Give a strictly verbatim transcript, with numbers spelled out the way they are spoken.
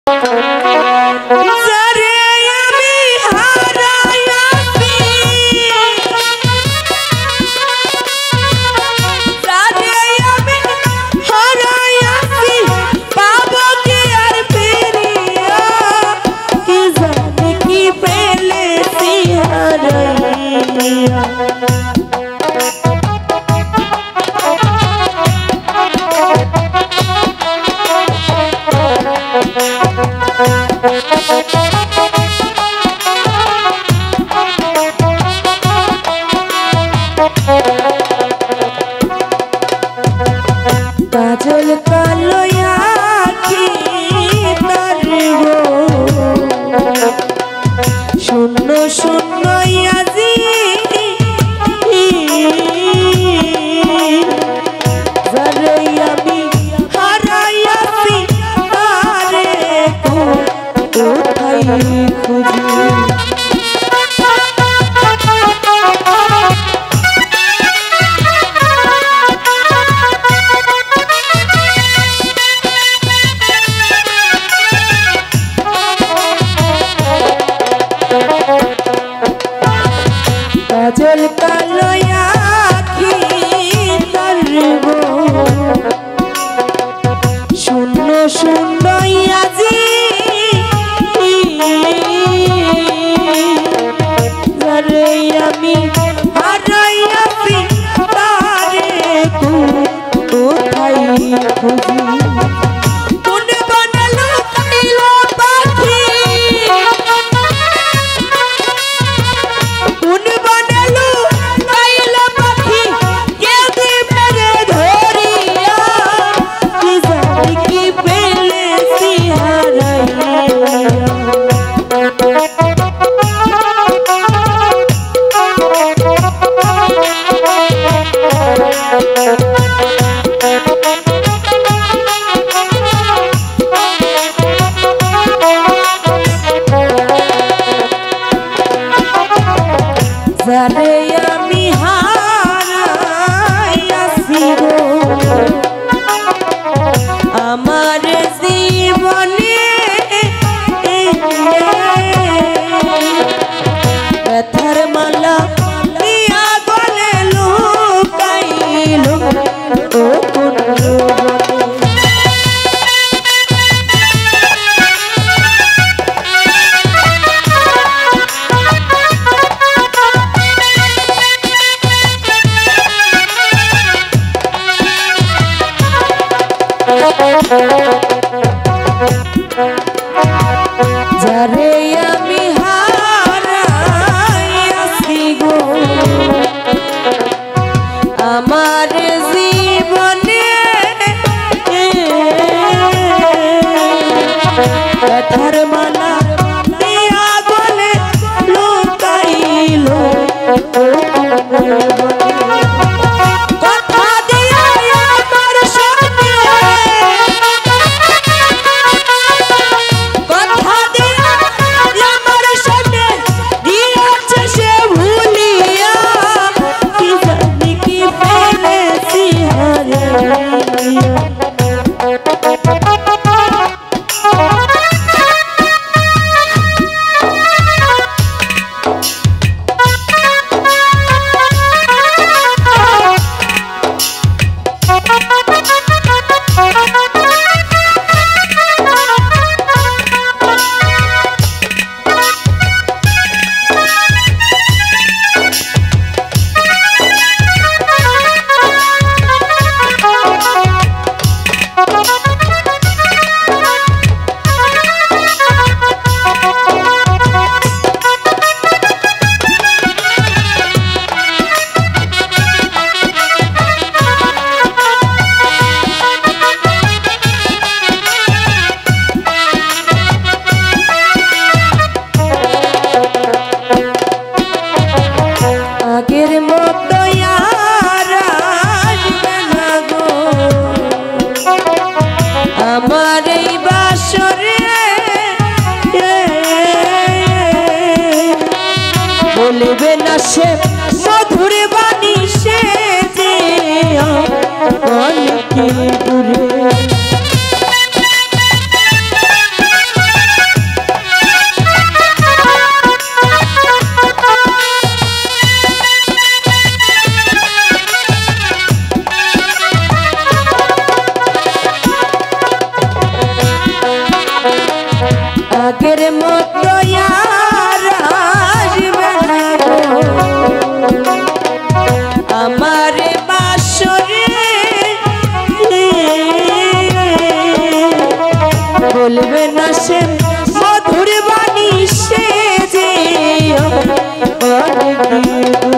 काजल कालो आखी तार गो शून्य शून्य आजी जारे आमी हारायासी तारे कोथाय खुঁজি काजल कालो आखी तार गो शून्य शून्य आजी जारे आमी हारायासी तारे कोथाय खुঁজি जारे आमी हारायासी गो आमार जीवने व्यथार माला दिया गले लुकाइलो ओ कोन जारे आमी हारायासी गो आमार जीवने व्यथार माला दिया गले लुकाइलो बोलबे ना से मधुर बानी से कल के दूरे আগের মতো আর আসবে না আমার বাসরে বলবে না সে মধুর বাণী সে যে অনেক